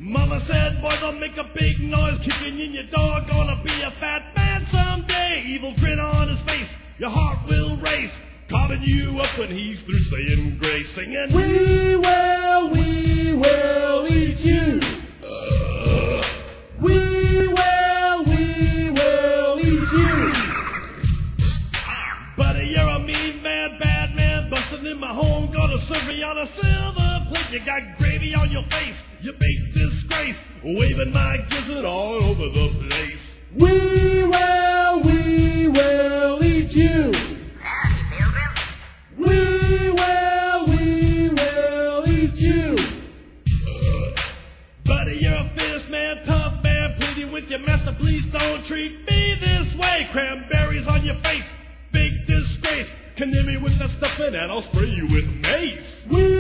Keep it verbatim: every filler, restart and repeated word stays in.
Mama said, boy, don't make a big noise, kicking in your door, gonna be a fat man someday. Evil grin on his face, your heart will race, calling you up when he's through saying grace, singing, We will, we will eat you. uh, We will, we will eat you. Buddy, you're a mean man, bad man, busting in my home, gonna serve me on a silver plate. You got gravy on your face, you big disgrace, waving my gizzard all over the place. We will, we will eat you. We will, we will eat you. Uh, buddy, you're a fierce man, tough man, pleading with your master, please don't treat me this way. Cranberries on your face, big disgrace, condemn me with the stuffing and I'll spray you with mace. We